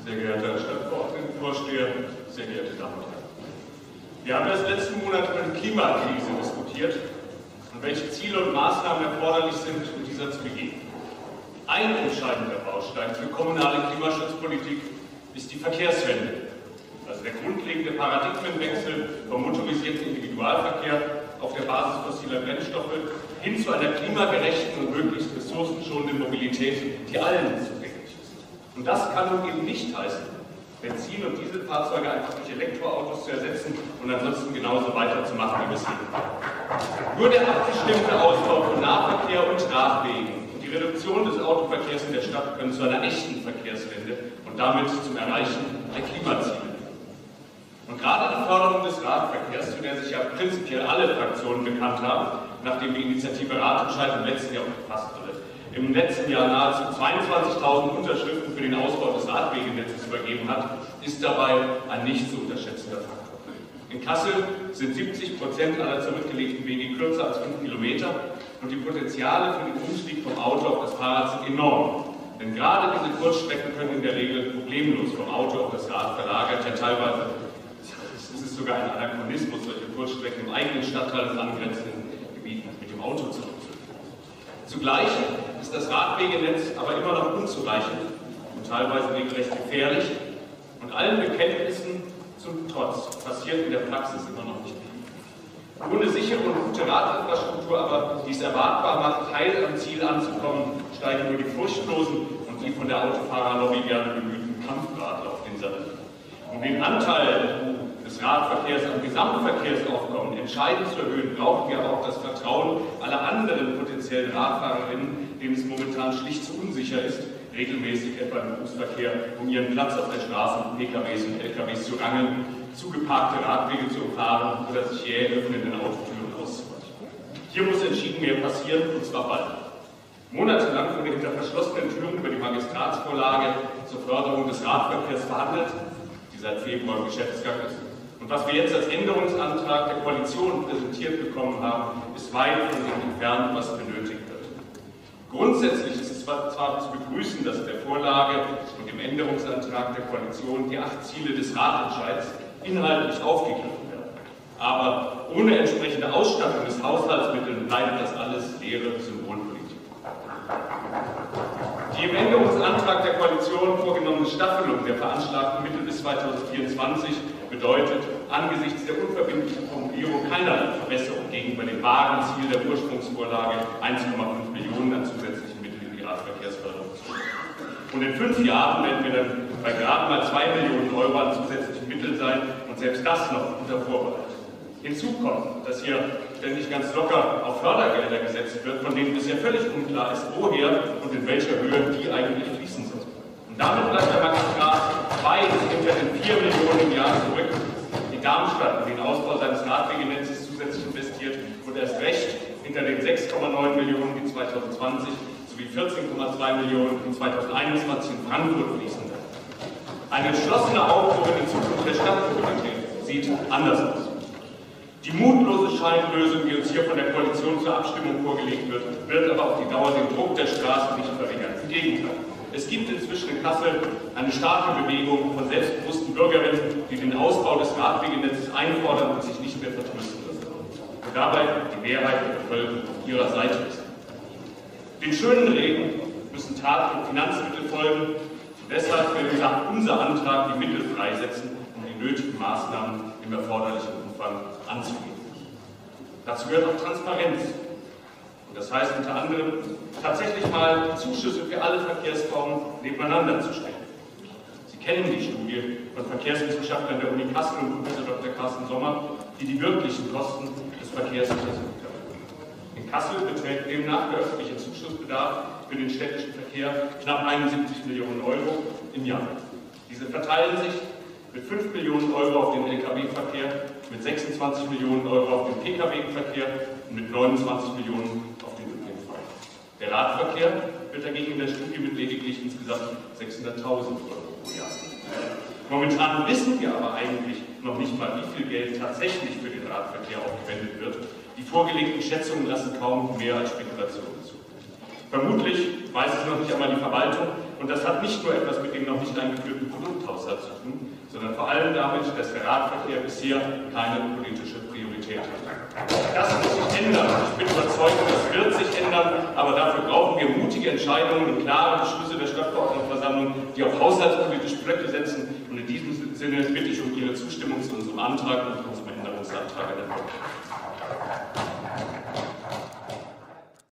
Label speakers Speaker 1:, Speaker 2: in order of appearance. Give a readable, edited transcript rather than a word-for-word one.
Speaker 1: Sehr geehrter Stadtverordnetenvorsteher, sehr geehrte Damen und Herren. Wir haben erst letzten Monat über die Klimakrise diskutiert und welche Ziele und Maßnahmen erforderlich sind, um dieser zu begegnen. Ein entscheidender Baustein für kommunale Klimaschutzpolitik ist die Verkehrswende, also der grundlegende Paradigmenwechsel vom motorisierten Individualverkehr auf der Basis fossiler Brennstoffe hin zu einer klimagerechten und möglichst ressourcenschonenden Mobilität, die allen zugänglich ist. Und das kann nun eben nicht heißen, Benzin- und Dieselfahrzeuge einfach durch Elektroautos zu ersetzen und ansonsten genauso weiterzumachen wie bisher. Nur der abgestimmte Ausbau von Nahverkehr und Radwegen und die Reduktion des Autoverkehrs in der Stadt können zu einer echten Verkehrswende und damit zum Erreichen der Klimaziele. Und gerade die Förderung des Radverkehrs, zu der sich ja prinzipiell alle Fraktionen bekannt haben, nachdem die Initiative Radentscheid im letzten Jahr im letzten Jahr nahezu 22.000 Unterschriften für den Ausbau des Radwegenetzes übergeben hat, ist dabei ein nicht zu unterschätzender Faktor. In Kassel sind 70% aller zurückgelegten Wege kürzer als 5 Kilometer und die Potenziale für den Umstieg vom Auto auf das Fahrrad sind enorm. Denn gerade diese Kurzstrecken können in der Regel problemlos vom Auto auf das Rad verlagert, ja teilweise ist es sogar ein Anachronismus, solche Kurzstrecken im eigenen Stadtteil und angrenzenden Gebieten mit dem Auto zurückzuführen. Zugleich ist das Radwegenetz aber immer noch unzureichend und teilweise regelrecht gefährlich und allen Bekenntnissen zum Trotz passiert in der Praxis immer noch nicht viel. Ohne sichere und gute Radinfrastruktur aber, die es erwartbar macht, heil am Ziel anzukommen, steigen nur die furchtlosen und die von der Autofahrerlobby gerne bemühten Kampfradler auf den Sattel. Um den Anteil des Radverkehrs am Gesamtverkehrsaufkommen entscheidend zu erhöhen, brauchen wir auch das Vertrauen aller anderen potenziellen Radfahrerinnen, denen es momentan schlicht zu unsicher ist, regelmäßig etwa im Berufsverkehr um ihren Platz auf der Straße mit PKWs und LKWs zu rangeln, zugeparkte Radwege zu umfahren oder sich jäh öffnenden Autotüren auszuweichen. Hier muss entschieden mehr passieren, und zwar bald. Monatelang wurde hinter verschlossenen Türen über die Magistratsvorlage zur Förderung des Radverkehrs verhandelt, die seit Februar im Geschäftsgang ist. Und was wir jetzt als Änderungsantrag der Koalition präsentiert bekommen haben, ist weit von dem entfernt, was benötigt wird. Grundsätzlich ist es zwar zu begrüßen, dass in der Vorlage und im Änderungsantrag der Koalition die 8 Ziele des Ratentscheids inhaltlich aufgegriffen werden. Aber ohne entsprechende Ausstattung des Haushaltsmitteln bleibt das alles leere Symbolpolitik. Die im Änderungsantrag der Koalition vorgenommene Staffelung der veranschlagten Mittel bis 2024 bedeutet angesichts der unverbindlichen Formulierung keinerlei Verbesserung gegenüber dem wahren Ziel der Ursprungsvorlage 1,5 Millionen an zusätzlichen Mitteln in die Radverkehrsförderung zu. Und in 5 Jahren werden wir dann bei gerade mal 2 Millionen Euro an zusätzlichen Mitteln sein und selbst das noch unter Vorbehalt. Hinzu kommt, dass hier ständig ganz locker auf Fördergelder gesetzt wird, von denen bisher völlig unklar ist, woher und in welcher Höhe die eigentlich fließen sollen. Und damit bleibt der Magistrat weit hinter den 4 Millionen im Jahr zurück, die Darmstadt in den Ausbau seines Radwegenetzes zusätzlich investiert und erst recht hinter den 6,9 Millionen, die 2020 sowie 14,2 Millionen, die 2021 in Frankfurt fließen werden. Eine entschlossene Aufbruch in die Zukunft der Stadtmobilität sieht anders aus. Die mutlose Scheinlösung, die uns hier von der Koalition zur Abstimmung vorgelegt wird, wird aber auf die Dauer den Druck der Straße nicht verringern. Im Gegenteil. Es gibt inzwischen in Kassel eine starke Bewegung von selbstbewussten Bürgerinnen, die den Ausbau des Radwegenetzes einfordern und sich nicht mehr vertrösten lassen. Und dabei die Mehrheit der Bevölkerung auf ihrer Seite ist. Den schönen Reden müssen Taten und Finanzmittel folgen. Und deshalb will unser Antrag die Mittel freisetzen, um die nötigen Maßnahmen im erforderlichen Umfang anzugehen. Dazu gehört auch Transparenz. Und das heißt unter anderem, tatsächlich mal Zuschüsse für alle Verkehrsformen nebeneinander zu stellen. Sie kennen die Studie von Verkehrswissenschaftlern der Uni Kassel und Professor Dr. Carsten Sommer, die die wirklichen Kosten des Verkehrs untersucht haben. In Kassel beträgt demnach der öffentliche Zuschussbedarf für den städtischen Verkehr knapp 71 Millionen Euro im Jahr. Diese verteilen sich mit 5 Millionen Euro auf den Lkw-Verkehr, mit 26 Millionen Euro auf den Pkw-Verkehr und mit 29 Millionen auf den ÖPNV. Der Radverkehr wird dagegen in der Studie mit lediglich insgesamt 600.000 Euro pro Jahr. Momentan wissen wir aber eigentlich noch nicht mal, wie viel Geld tatsächlich für den Radverkehr aufgewendet wird. Die vorgelegten Schätzungen lassen kaum mehr als Spekulationen zu. Vermutlich weiß es noch nicht einmal die Verwaltung, Und das hat nicht nur etwas mit dem noch nicht eingeführten Produkthaushalt zu tun, sondern vor allem damit, dass der Radverkehr bisher keine politische Priorität hat. Das muss sich ändern. Ich bin überzeugt, das wird sich ändern, aber dafür brauchen wir mutige Entscheidungen und klare Beschlüsse der Stadtverordnetenversammlung, die auf haushaltspolitische Blöcke setzen. Und in diesem Sinne bitte ich um Ihre Zustimmung zu unserem Antrag und unserem Änderungsantrag.